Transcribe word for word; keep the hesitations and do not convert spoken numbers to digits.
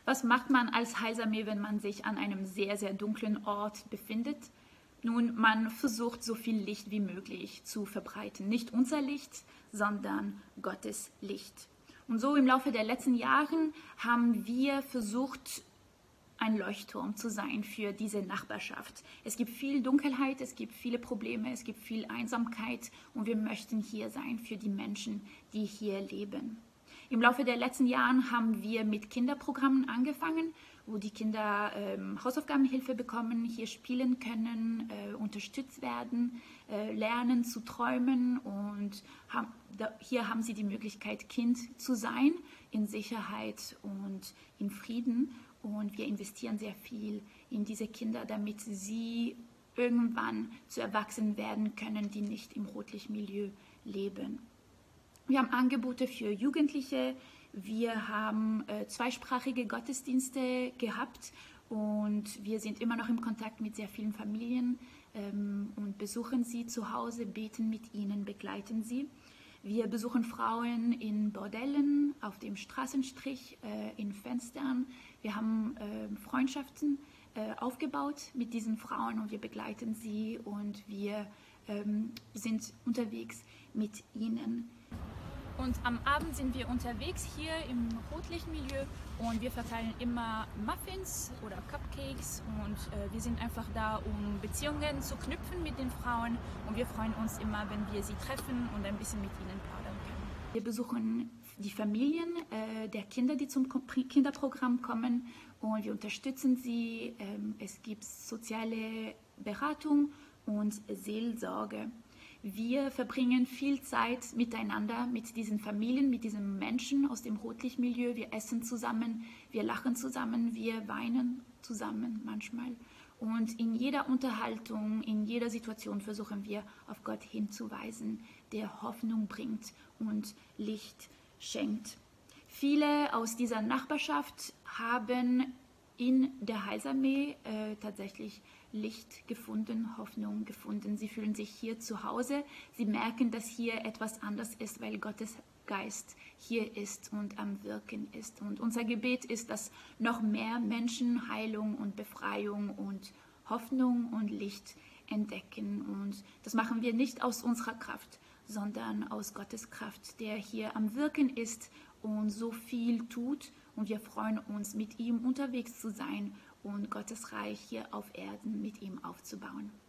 Was macht man als Heilsarmee, wenn man sich an einem sehr, sehr dunklen Ort befindet? Nun, man versucht, so viel Licht wie möglich zu verbreiten. Nicht unser Licht, sondern Gottes Licht. Und so im Laufe der letzten Jahre haben wir versucht, ein Leuchtturm zu sein für diese Nachbarschaft. Es gibt viel Dunkelheit, es gibt viele Probleme, es gibt viel Einsamkeit und wir möchten hier sein für die Menschen, die hier leben. Im Laufe der letzten Jahre haben wir mit Kinderprogrammen angefangen, wo die Kinder ähm, Hausaufgabenhilfe bekommen, hier spielen können, äh, unterstützt werden, äh, lernen zu träumen und haben, da, hier haben sie die Möglichkeit, Kind zu sein, in Sicherheit und in Frieden. Und wir investieren sehr viel in diese Kinder, damit sie irgendwann zu Erwachsenen werden können, die nicht im Rotlichtmilieu leben. Wir haben Angebote für Jugendliche, wir haben äh, zweisprachige Gottesdienste gehabt und wir sind immer noch im Kontakt mit sehr vielen Familien ähm, und besuchen sie zu Hause, beten mit ihnen, begleiten sie. Wir besuchen Frauen in Bordellen, auf dem Straßenstrich, äh, in Fenstern. Wir haben äh, Freundschaften äh, aufgebaut mit diesen Frauen und wir begleiten sie und wir ähm, sind unterwegs mit ihnen. Und am Abend sind wir unterwegs hier im Rotlichtmilieu und wir verteilen immer Muffins oder Cupcakes und äh, wir sind einfach da, um Beziehungen zu knüpfen mit den Frauen und wir freuen uns immer, wenn wir sie treffen und ein bisschen mit ihnen plaudern können. Wir besuchen die Familien äh, der Kinder, die zum Kinderprogramm kommen und wir unterstützen sie. Ähm, es gibt soziale Beratung und Seelsorge. Wir verbringen viel Zeit miteinander, mit diesen Familien, mit diesen Menschen aus dem Rotlichtmilieu. Wir essen zusammen, wir lachen zusammen, wir weinen zusammen manchmal. Und in jeder Unterhaltung, in jeder Situation versuchen wir, auf Gott hinzuweisen, der Hoffnung bringt und Licht schenkt. Viele aus dieser Nachbarschaft haben in der Heilsarmee äh, tatsächlich Licht gefunden, Hoffnung gefunden. Sie fühlen sich hier zu Hause. Sie merken, dass hier etwas anders ist, weil Gottes Geist hier ist und am Wirken ist. Und unser Gebet ist, dass noch mehr Menschen Heilung und Befreiung und Hoffnung und Licht entdecken. Und das machen wir nicht aus unserer Kraft, sondern aus Gottes Kraft, der hier am Wirken ist und so viel tut. Und wir freuen uns, mit ihm unterwegs zu sein und Gottes Reich hier auf Erden mit ihm aufzubauen.